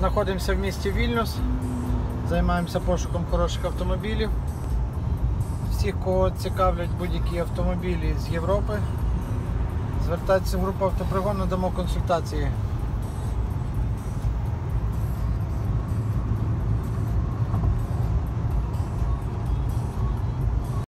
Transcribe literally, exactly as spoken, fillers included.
Знаходимося в місті Вільнюс, займаємося пошуком хороших автомобілів. Всіх, кого цікавлять будь-які автомобілі з Європи, звертайтеся в групу Автопригон, надамо консультації.